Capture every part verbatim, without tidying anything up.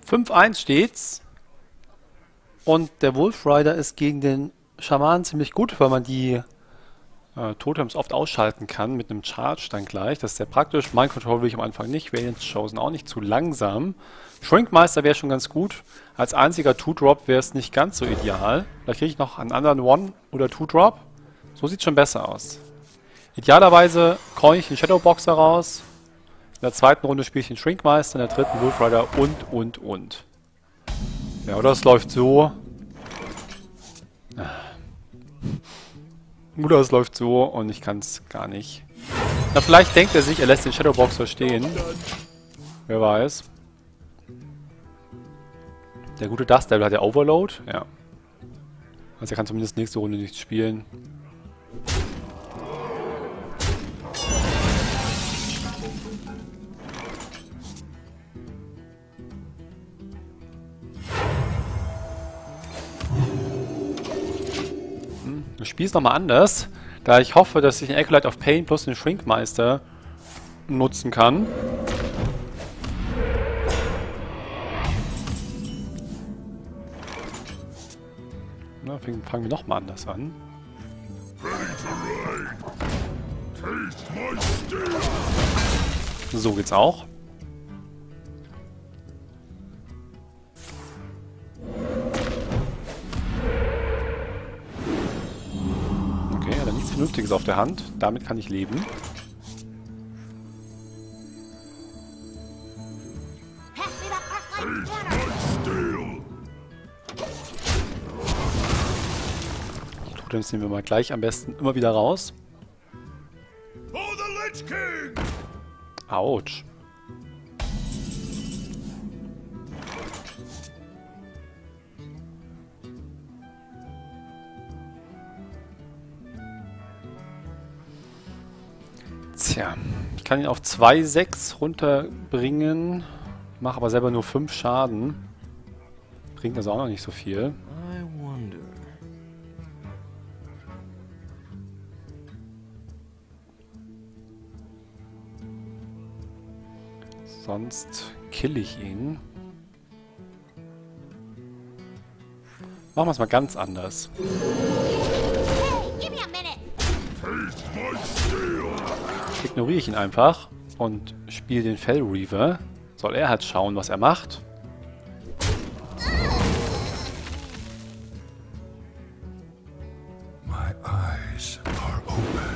fünf eins steht's. Und der Wolf Rider ist gegen den Schamanen ziemlich gut, weil man die äh, Totems oft ausschalten kann mit einem Charge dann gleich. Das ist sehr praktisch. Mind Control will ich am Anfang nicht. Radiant's Chosen auch nicht, zu langsam. Shrinkmeister wäre schon ganz gut. Als einziger Two-Drop wäre es nicht ganz so ideal. Da kriege ich noch einen anderen One- oder Two-Drop. So sieht es schon besser aus. Idealerweise call ich den Shadowboxer raus. In der zweiten Runde spiele ich den Shrinkmeister, in der dritten Wolf Rider und, und, und. Ja, oder es läuft so. Oder es läuft so und ich kann es gar nicht. Na, vielleicht denkt er sich, er lässt den Shadowboxer stehen. Wer weiß. Der gute Dust Devil hat ja Overload. Ja. Also er kann zumindest nächste Runde nichts spielen. Hm, ich spiele es nochmal anders, da ich hoffe, dass ich den Acolyte of Pain plus den Shrinkmeister nutzen kann. Na, fangen wir nochmal anders an. So geht's auch. Okay, hat er nichts Vernünftiges auf der Hand. Damit kann ich leben. Totems nehmen wir mal gleich am besten immer wieder raus. Autsch. Tja, ich kann ihn auf zwei sechs runterbringen, mache aber selber nur fünf Schaden. Bringt also auch noch nicht so viel. Sonst kill ich ihn. Machen wir es mal ganz anders. Ignoriere ich ihn einfach und spiele den Fell Reaver. Soll er halt schauen, was er macht. My eyes are open.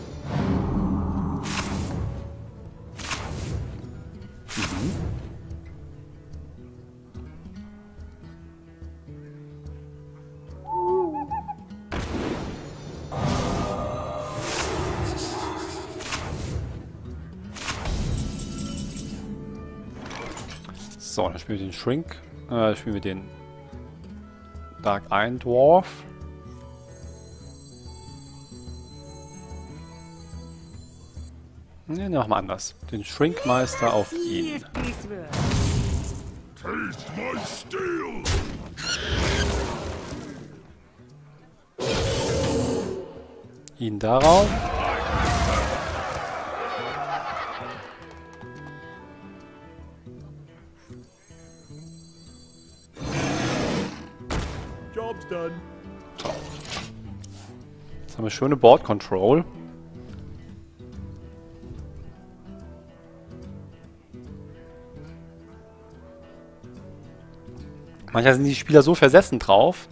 So, dann spielen wir den Shrink. Äh, spielen wir den Dark Iron Dwarf. Ne, machen wir anders. Den Shrinkmeister auf ihn. Ihn darauf. Job's done. Jetzt haben wir schöne Board Control. Manchmal sind die Spieler so versessen drauf,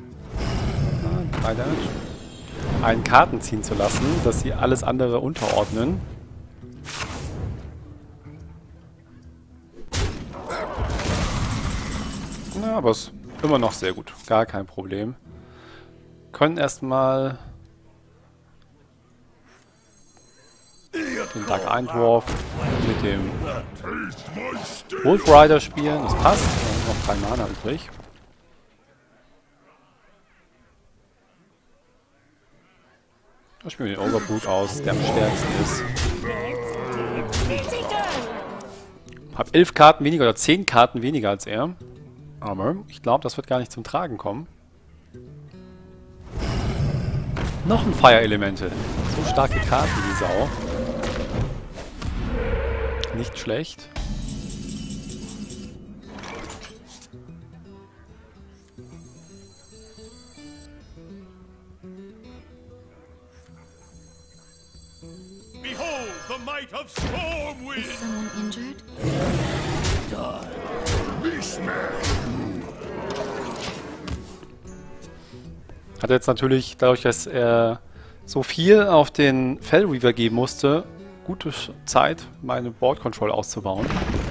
einen Karten ziehen zu lassen, dass sie alles andere unterordnen. Ja, aber es ist immer noch sehr gut. Gar kein Problem. Können erstmal den Dark Iron Dwarf mit dem Wolf Rider spielen. Das passt. Wir haben noch drei Mana übrig. Da spielen wir den Overbrute aus, der am stärksten ist. Hab elf Karten weniger oder zehn Karten weniger als er. Aber ich glaube, das wird gar nicht zum Tragen kommen. Noch ein Fire Elemental. So starke Karten wie Sau. Nicht schlecht. might of Stormwind. Is someone injured? Hat jetzt natürlich, dadurch, dass er so viel auf den Fel Reaver geben musste, gute Zeit, meine Board Control auszubauen.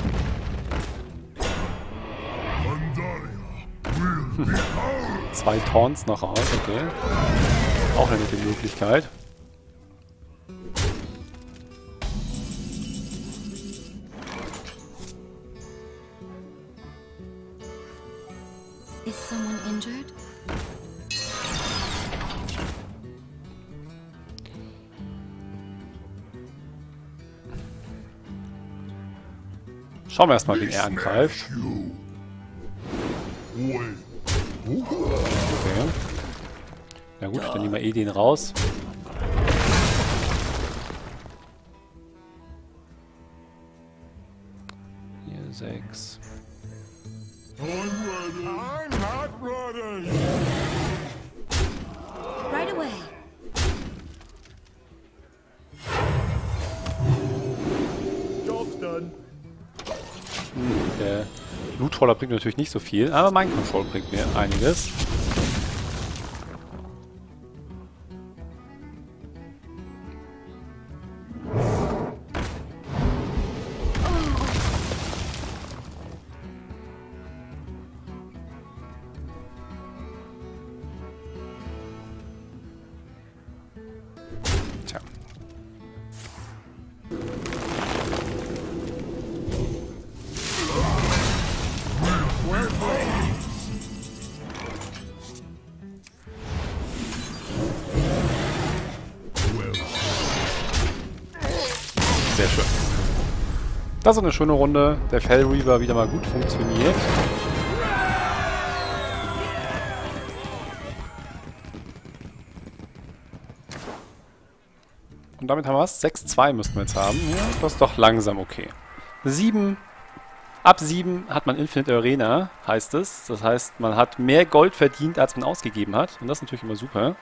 Zwei Taunts noch raus, okay. Auch eine nette Möglichkeit. Is someone injured? Schauen wir erstmal, wen er angreift. Okay. Na gut, dann nehmen wir eh den raus. Hier sechs. I'm not ready. Right away. Job's done. Der Loot-Roller bringt natürlich nicht so viel, aber mein Control bringt mir einiges. Tja. Sehr schön. Das ist eine schöne Runde. Der Fel Reaver wieder mal gut funktioniert. Und damit haben wir es. sechs zwei müssten wir jetzt haben. Ja, das ist doch langsam okay. sieben. Ab sieben hat man Infinite Arena, heißt es. Das heißt, man hat mehr Gold verdient, als man ausgegeben hat. Und das ist natürlich immer super.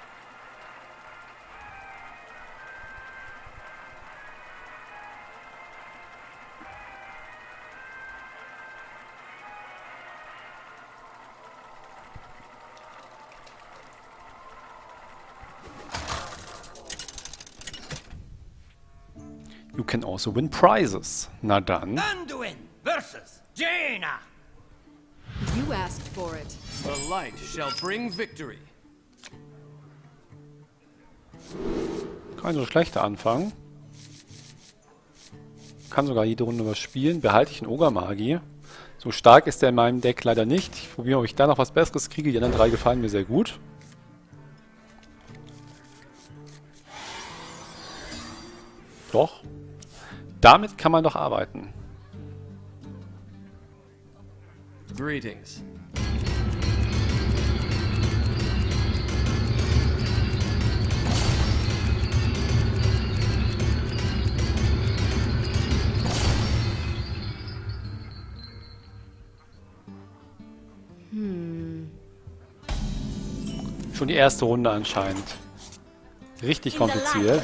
You can also win prizes. Na dann. Anduin versus Jaina. You asked for it. The light shall bring victory. Kein so schlechter Anfang. Kann sogar jede Runde was spielen. Behalte ich einen Ogre-Magi. So stark ist der in meinem Deck leider nicht. Ich probiere, ob ich da noch was Besseres kriege. Die anderen drei gefallen mir sehr gut. Doch. Damit kann man doch arbeiten. Greetings. Schon die erste Runde anscheinend. Richtig kompliziert.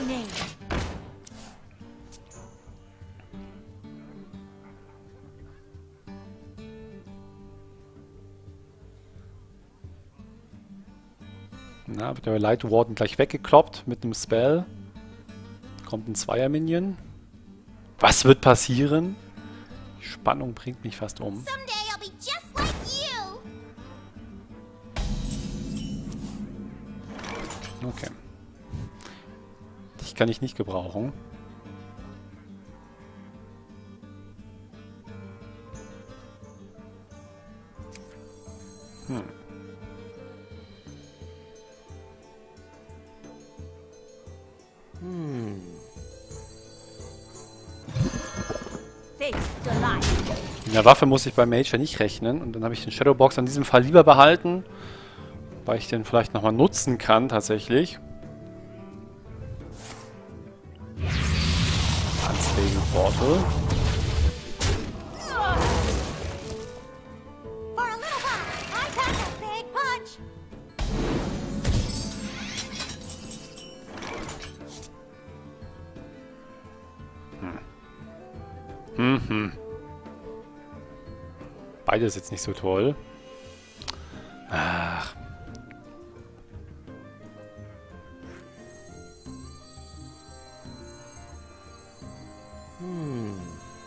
Na, wird der Light Warden gleich weggekloppt mit einem Spell. Kommt ein Zweier-Minion. Was wird passieren? Die Spannung bringt mich fast um. Someday I'll be just like you. Okay. Dich kann ich nicht gebrauchen. Hm. In der Waffe muss ich bei Mage ja nicht rechnen und dann habe ich den Shadowbox in diesem Fall lieber behalten, weil ich den vielleicht nochmal nutzen kann tatsächlich. Unstable Portal. For a little while, I pack a big punch. Beides jetzt nicht so toll. Ach. Hmm.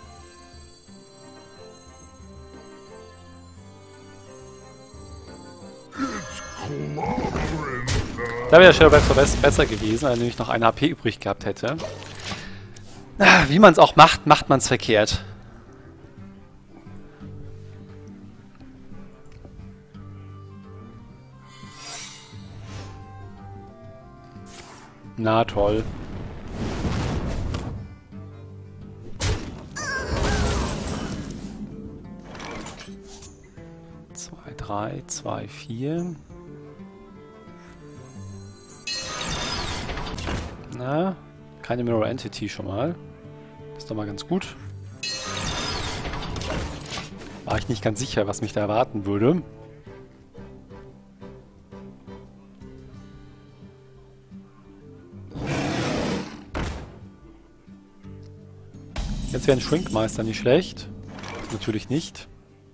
Da wäre Shadow Breath besser gewesen, weil er nämlich noch ein H P übrig gehabt hätte. Ah, wie man es auch macht, macht man es verkehrt. Na toll. zwei, drei, zwei, vier. Na, keine Mirror Entity schon mal. Das ist doch mal ganz gut. War ich nicht ganz sicher, was mich da erwarten würde. Jetzt wäre ein Shrinkmeister nicht schlecht. Natürlich nicht.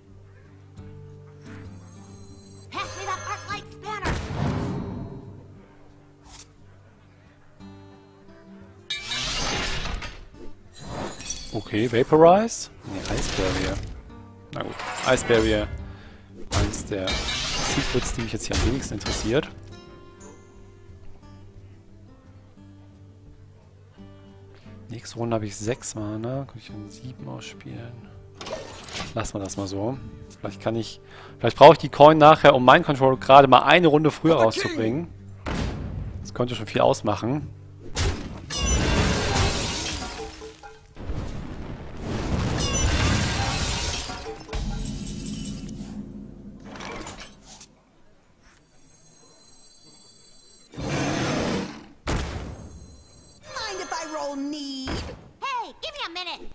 Pass me that Arc-Light Spanner. Okay, Vaporize? Ne, Ice Barrier. Na gut, Ice Barrier. Eins der Secrets, die mich jetzt hier am wenigsten interessiert. Nächste Runde habe ich sechs Mana. Kann ich dann sieben ausspielen? Lassen wir das mal so. Vielleicht kann ich. Vielleicht brauche ich die Coin nachher, um Mind Control gerade mal eine Runde früher rauszubringen. Das könnte schon viel ausmachen. Mind if I roll need? Hey, give me a minute.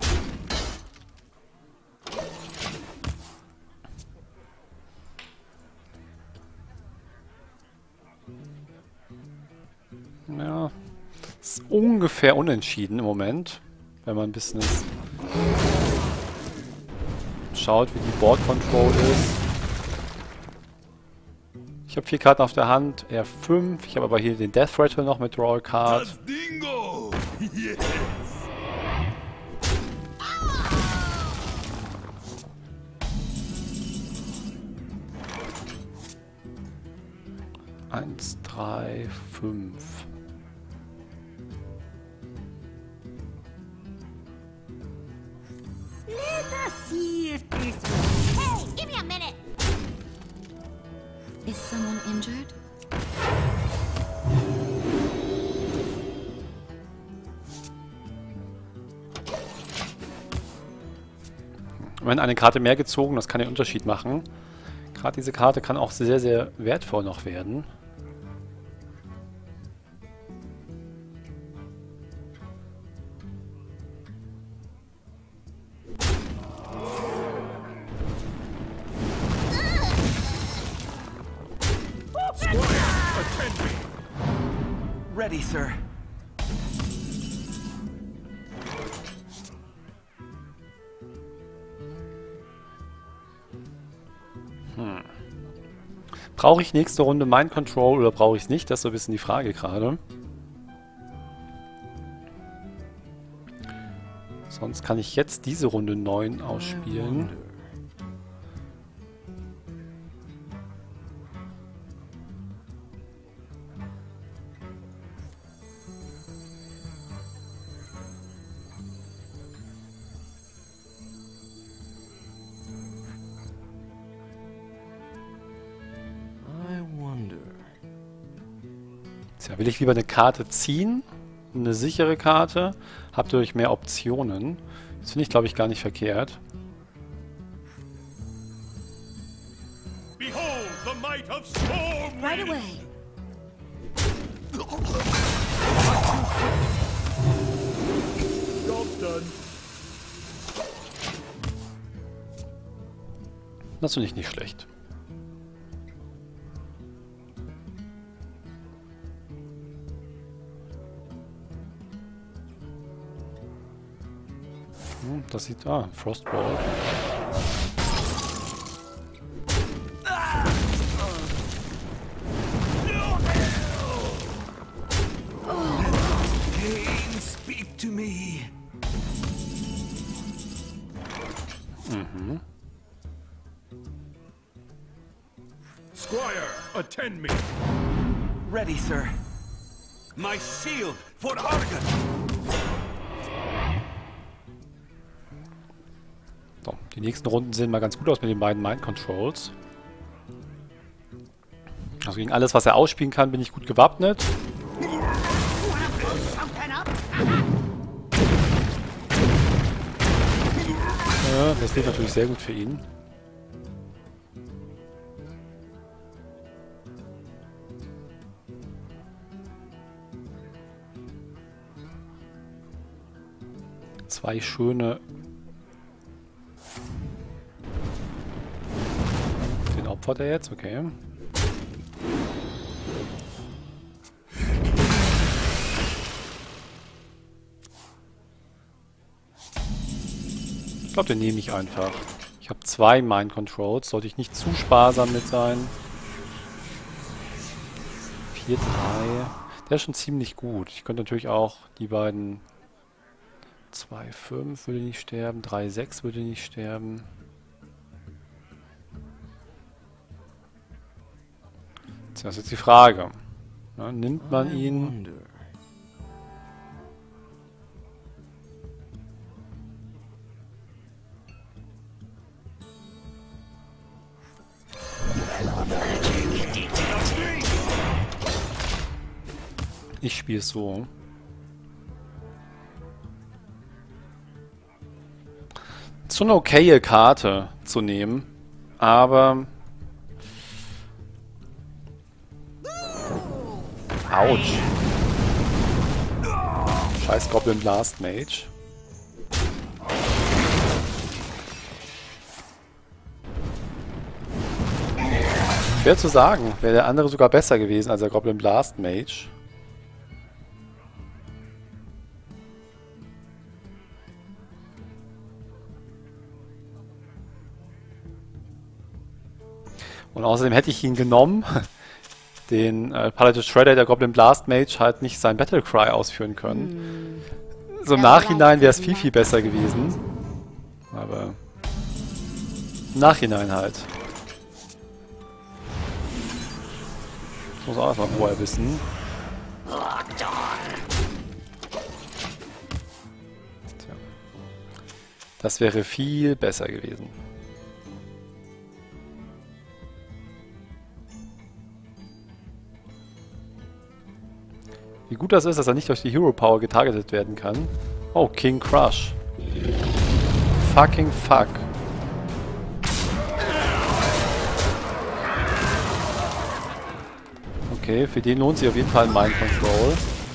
Ja, ist ungefähr unentschieden im Moment, wenn man ein bisschen ist, schaut, wie die Board Control ist. Ich habe vier Karten auf der Hand, er fünf. Ich habe aber hier den Death Rattle noch mit Draw a Card. Das Dingo! Yes! Eins, drei, fünf. Let us see if this works. Hey, give me a minute. Is someone injured? Wenn eine Karte mehr gezogen, das kann den Unterschied machen. Gerade diese Karte kann auch sehr, sehr wertvoll noch werden. Attend me! Ready, sir. Brauche ich nächste Runde Mind Control oder brauche ich es nicht? Das ist so ein bisschen die Frage gerade. Sonst kann ich jetzt diese Runde neun ausspielen. Tja, will ich lieber eine Karte ziehen? Eine sichere Karte? Habt ihr euch mehr Optionen? Das finde ich, glaube ich, gar nicht verkehrt. Behold the might of Storm! Right away. Job done. Das finde ich nicht schlecht. Hm, das sieht... Ah, Frostball. Squire, attend me. Ready, sir. My shield for Argon. So, die nächsten Runden sehen mal ganz gut aus mit den beiden Mind Controls. Also gegen alles, was er ausspielen kann, bin ich gut gewappnet. Ja, das geht natürlich sehr gut für ihn. Zwei schöne... Den opfert er jetzt, okay. Ich glaube, den nehme ich einfach. Ich habe zwei Mind Controls, sollte ich nicht zu sparsam mit sein. vier drei. Der ist schon ziemlich gut. Ich könnte natürlich auch die beiden... zwei fünf würde nicht sterben, drei sechs würde nicht sterben. Das ist jetzt die Frage. Ja, nimmt man ihn... Ich spiele es so. Ist schon eine okaye Karte zu nehmen, aber... Autsch. Scheiß Goblin Blast Mage. Schwer zu sagen, wäre der andere sogar besser gewesen als der Goblin Blast Mage. Und außerdem hätte ich ihn genommen, den äh, Paladin Shredder, der Goblin Blast Mage, halt nicht sein Battlecry ausführen können. Hm. So im ja, Nachhinein wäre es viel, viel besser gewesen. Aber im Nachhinein halt. Das muss auch erstmal vorher wissen. Tja. Das wäre viel besser gewesen. Wie gut das ist, dass er nicht durch die Hero Power getargetet werden kann. Oh, King Crush. Fucking fuck. Okay, für den lohnt sich auf jeden Fall ein Mind Control.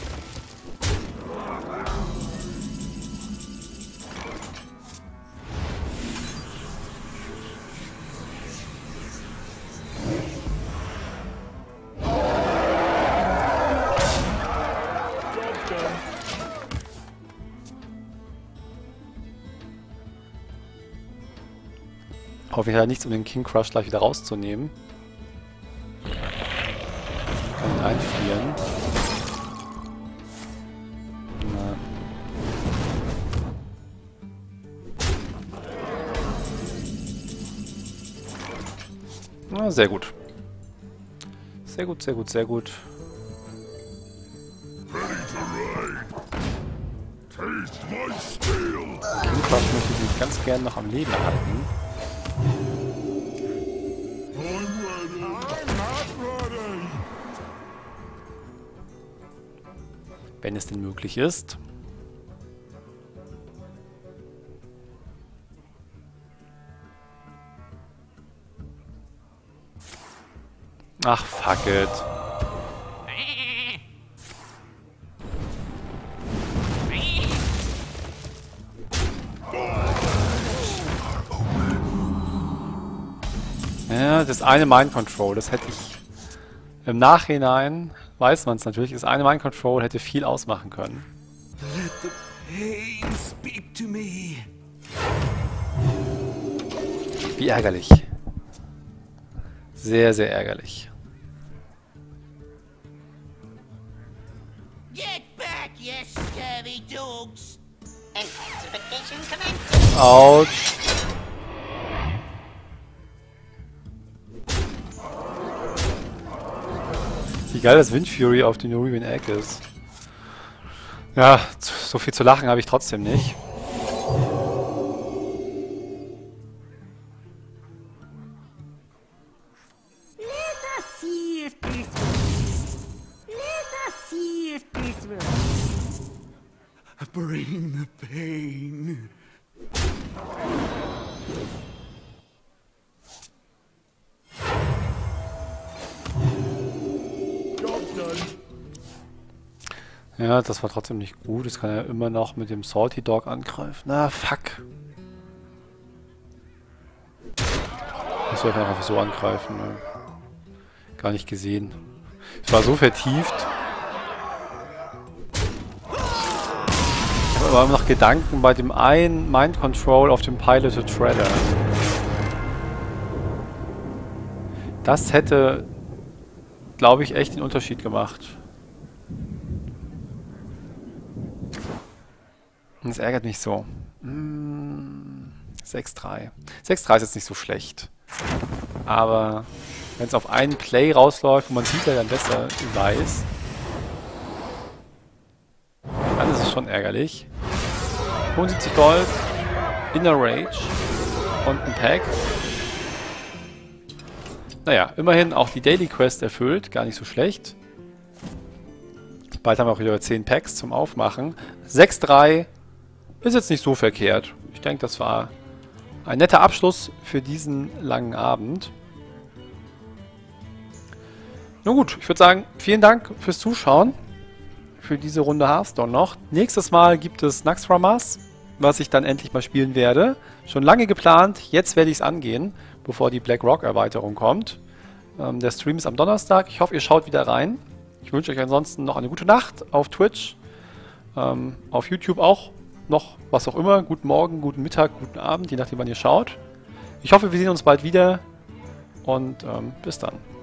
Hoffe ich, hat nichts, um den King Crush gleich wieder rauszunehmen. Ich kann ihn einfrieren. Na. Na, sehr gut. Sehr gut, sehr gut, sehr gut. King Crush möchte ich ganz gerne noch am Leben halten. Wenn es denn möglich ist. Ach, fuck it. Ja, das eine Mind Control, das hätte ich im Nachhinein, weiß man es natürlich, das eine Mind Control hätte viel ausmachen können. Let the pain speak to me. Wie ärgerlich. Sehr, sehr ärgerlich. Get back, you scurvy dogs! Intensification commencing. Autsch. geil das Wind Fury auf den Nerubian Egg ist. Ja, so viel zu lachen habe ich trotzdem nicht. Let us see if this works. Let us see if this works. Bring the pain. Ja, das war trotzdem nicht gut. Jetzt kann er immer noch mit dem Salty Dog angreifen. Na, fuck. Ich soll einfach so angreifen. Ne? Gar nicht gesehen. Es war so vertieft. Ich habe aber immer noch Gedanken bei dem einen Mind Control auf dem Piloted Shredder. Das hätte, glaube ich, echt den Unterschied gemacht. Das ärgert mich so. Hm, sechs drei. sechs drei ist jetzt nicht so schlecht. Aber wenn es auf einen Play rausläuft, wo man sieht, ja dann besser weiß, dann ist es schon ärgerlich. fünfundsiebzig Gold, Inner Rage und ein Pack. Naja, immerhin auch die Daily Quest erfüllt, gar nicht so schlecht. Bald haben wir auch wieder zehn Packs zum Aufmachen. sechs drei ist jetzt nicht so verkehrt. Ich denke, das war ein netter Abschluss für diesen langen Abend. Nun gut, ich würde sagen, vielen Dank fürs Zuschauen. Für diese Runde Hearthstone noch. Nächstes Mal gibt es Naxxramas, was ich dann endlich mal spielen werde. Schon lange geplant, jetzt werde ich es angehen, bevor die Black Rock Erweiterung kommt. Ähm, der Stream ist am Donnerstag. Ich hoffe, ihr schaut wieder rein. Ich wünsche euch ansonsten noch eine gute Nacht auf Twitch, ähm, auf YouTube auch. Noch was auch immer. Guten Morgen, guten Mittag, guten Abend, je nachdem wann ihr schaut. Ich hoffe, wir sehen uns bald wieder und ähm, bis dann.